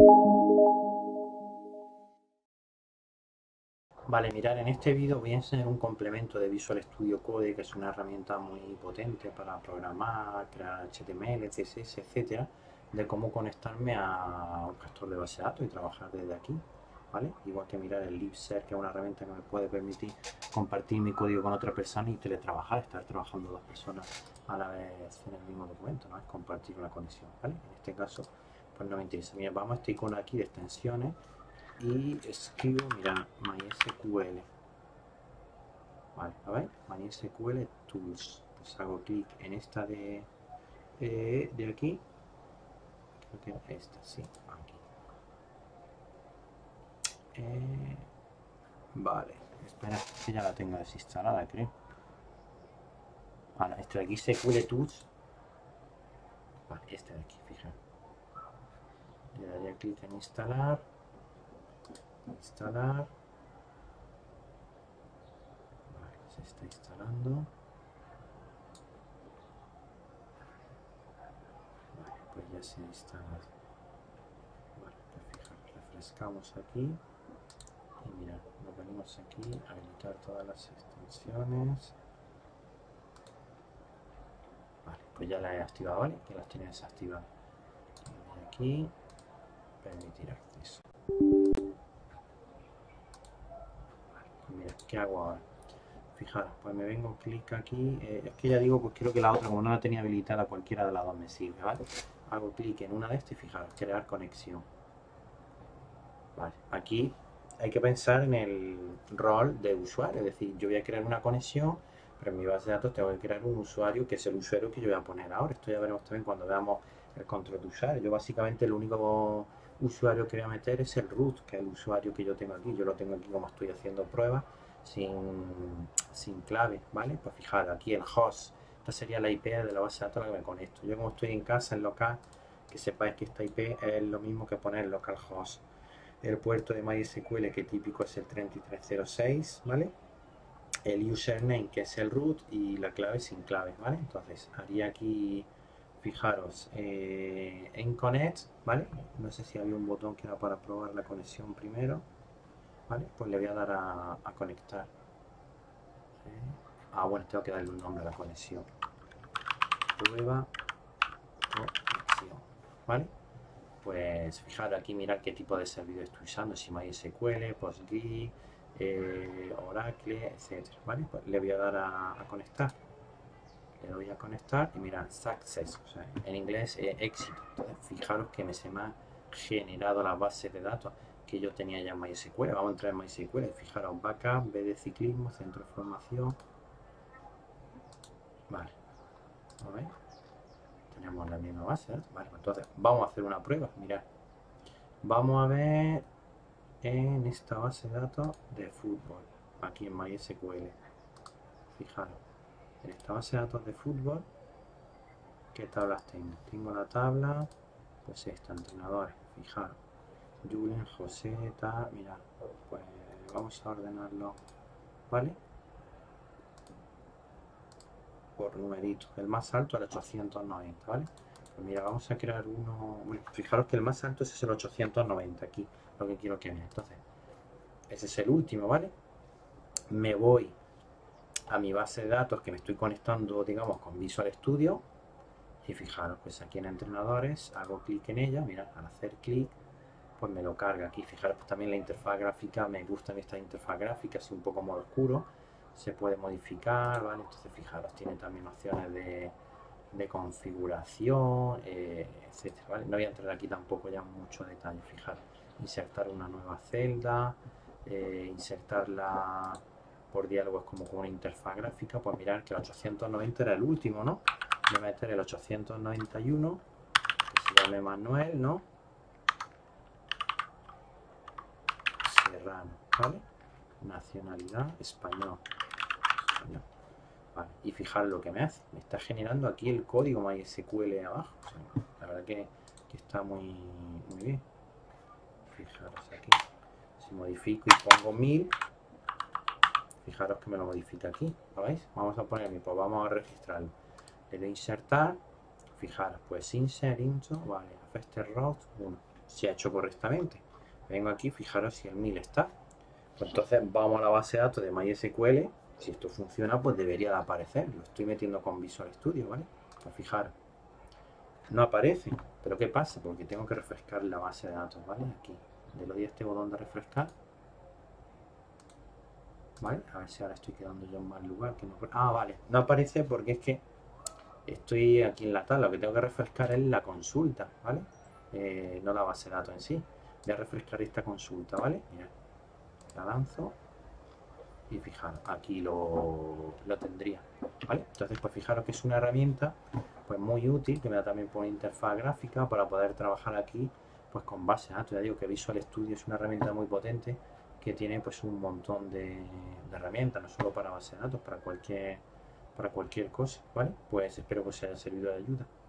Vale, mirad, en este vídeo voy a enseñar un complemento de Visual Studio Code, que es una herramienta muy potente para programar, crear HTML, CSS, etcétera, de cómo conectarme a un gestor de base de datos y trabajar desde aquí, ¿vale? Igual que mirar el LibServe, que es una herramienta que me puede permitir compartir mi código con otra persona y teletrabajar, estar trabajando dos personas a la vez en el mismo documento, ¿no? Es compartir una conexión, ¿vale? En este caso, pues no me interesa. Mira, vamos a este icono aquí de extensiones y escribo, mira, MySQL. Vale, a ver, MySQL Tools. Pues hago clic en esta de aquí. Creo que esta, sí, aquí. Vale, espera, que ya la tengo desinstalada, creo. Ahora, este de aquí, SQL Tools. Vale, este de aquí, fijaos. Le daría clic en instalar. Instalar. Vale, se está instalando. Vale, pues ya se ha instalado. Vale, pues fijaros, refrescamos aquí. Y mirad, lo venimos aquí, habilitar todas las extensiones. Vale, pues ya las he activado, ¿vale? Que las tiene desactivadas. Y aquí, permitir acceso. Vale, pues mira, ¿qué hago ahora? Fijaros, pues me vengo, clic aquí. Es que ya digo, pues quiero que la otra, como no la tenía habilitada, cualquiera de las dos me sirve, ¿vale? Hago clic en una de estas y fijaros, crear conexión. Vale, aquí hay que pensar en el rol de usuario, es decir, yo voy a crear una conexión, pero en mi base de datos tengo que crear un usuario que es el usuario que yo voy a poner ahora. Esto ya veremos también cuando veamos el control de usuario. Yo básicamente el único usuario que voy a meter es el root, que es el usuario que yo tengo aquí. Yo lo tengo aquí como estoy haciendo pruebas sin clave, ¿vale? Pues fijaros, aquí el host, esta sería la IP de la base de datos a la que me conecto. Yo como estoy en casa, en local, que sepáis que esta IP es lo mismo que poner localhost. El puerto de MySQL, que típico es el 3306, ¿vale? El username, que es el root, y la clave sin clave, ¿vale? Entonces haría aquí, fijaros, en connect, ¿vale? No sé si había un botón que era para probar la conexión primero, ¿vale? Pues le voy a dar a conectar. Bueno, tengo que darle un nombre a la conexión. Prueba conexión, ¿vale? Pues fijaros aquí, mirar qué tipo de servidor estoy usando, si MySQL, PostgreSQL, Oracle, etcétera, ¿vale? Pues le voy a dar a conectar. Le doy a conectar y mirad, success, o sea, en inglés éxito. Entonces, fijaros que se me ha generado la base de datos que yo tenía ya en MySQL. Vamos a entrar en MySQL. Fijaros, backup, B de ciclismo, centro de formación. Vale, a ver, tenemos la misma base, ¿eh? Vale, pues entonces vamos a hacer una prueba. Mirad, vamos a ver en esta base de datos de fútbol, aquí en MySQL. Fijaros, en esta base de datos de fútbol, ¿qué tablas tengo? Tengo la tabla, pues esta, entrenadores. Fijaros, Julen, José, tal, mirad, pues vamos a ordenarlo, ¿vale? Por numeritos, el más alto el 890, ¿vale? Pues mira, vamos a crear uno, bueno, fijaros que el más alto ese es el 890 aquí, lo que quiero que vean. Entonces, ese es el último, ¿vale? Me voy a mi base de datos que me estoy conectando, digamos, con Visual Studio. Y fijaros, pues aquí en entrenadores hago clic en ella, mirad, al hacer clic, pues me lo carga aquí. Fijaros, pues también la interfaz gráfica, me gusta esta interfaz gráfica, así un poco modo oscuro, se puede modificar, ¿vale? Entonces fijaros, tiene también opciones de configuración, etcétera, ¿vale? No voy a entrar aquí tampoco ya en mucho detalle. Fijaros, insertar una nueva celda, insertarla por diálogos como con una interfaz gráfica. Pues mirar que el 890 era el último, ¿no? Voy a meter el 891, que se llame Manuel, ¿no? Serrano, ¿vale? Nacionalidad español. Vale, y fijar lo que me hace. Me está generando aquí el código MySQL abajo. O sea, la verdad que está muy bien. Fijaros aquí. Si modifico y pongo 1000, fijaros que me lo modifica aquí. ¿Lo veis? Vamos a poner 1000, pues vamos a registrarlo. Le doy insertar. Fijaros, pues insert into, vale, after route 1. se ha hecho correctamente. Vengo aquí, fijaros si el 1000 está. Pues entonces vamos a la base de datos de MySQL. Si esto funciona, pues debería de aparecer. Lo estoy metiendo con Visual Studio, ¿vale? Pues fijaros, no aparece. ¿Pero qué pasa? Porque tengo que refrescar la base de datos, ¿vale? Aquí, le doy a este botón de refrescar. ¿Vale? A ver si ahora estoy quedando yo en mal lugar. Que no... Ah, vale. No aparece porque es que estoy aquí en la tabla. Lo que tengo que refrescar es la consulta, ¿vale? No la base de datos en sí. Voy a refrescar esta consulta, ¿vale? Mirad, la lanzo y fijaros, aquí lo tendría, ¿vale? Entonces, pues fijaros que es una herramienta pues muy útil, que me da también por interfaz gráfica para poder trabajar aquí pues con base de datos. Ya digo que Visual Studio es una herramienta muy potente que tiene pues un montón de herramientas, no solo para base de datos, para cualquier cosa, ¿vale? Pues espero que os haya servido de ayuda.